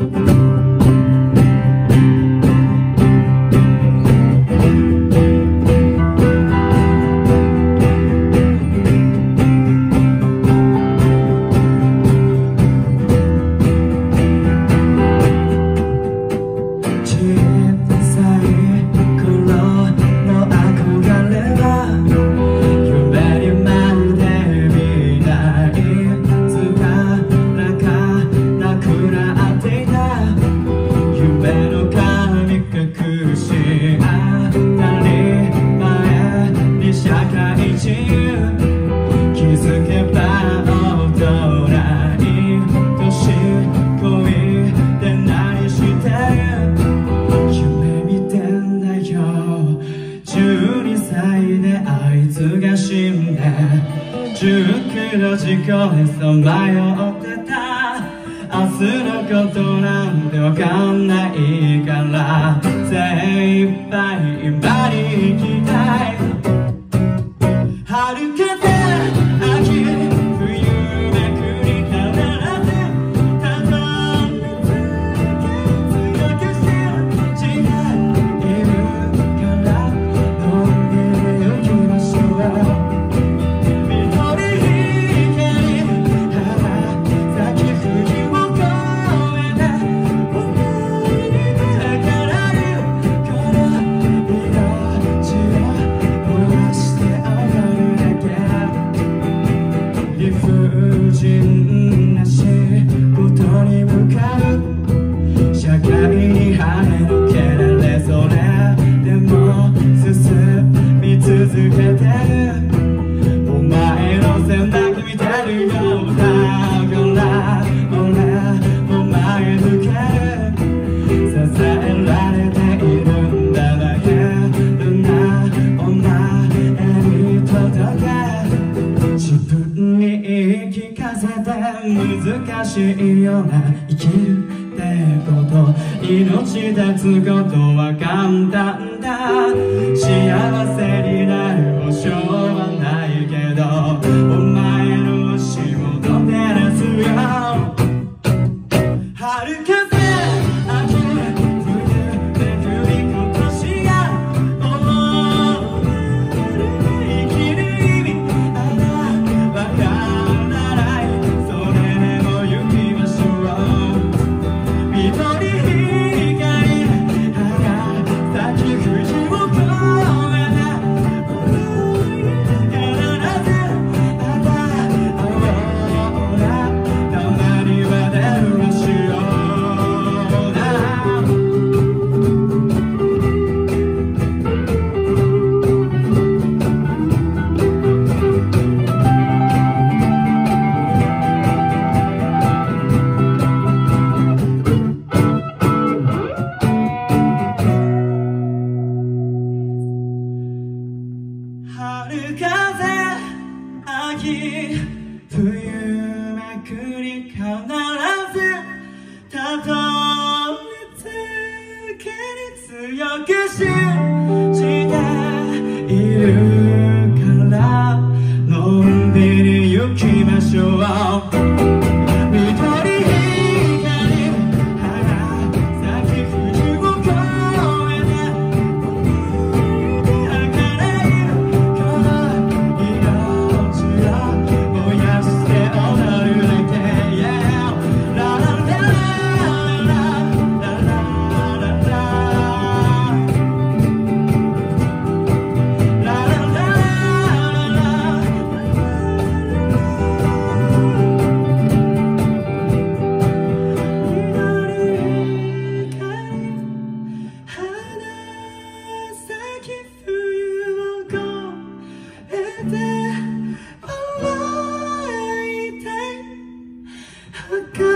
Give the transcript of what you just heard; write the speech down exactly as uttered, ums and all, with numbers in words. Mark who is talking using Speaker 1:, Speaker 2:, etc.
Speaker 1: 事故でさまよってた明日のことなんてわかんないから精一杯今に生きたい春風秋冬めくり必ずたどり着け強くして違いるからのんびり行きましょう難しいような生きるってこと命絶つことは簡単だ幸せになる保証はないけどお前の足元照らすよ春風Okay.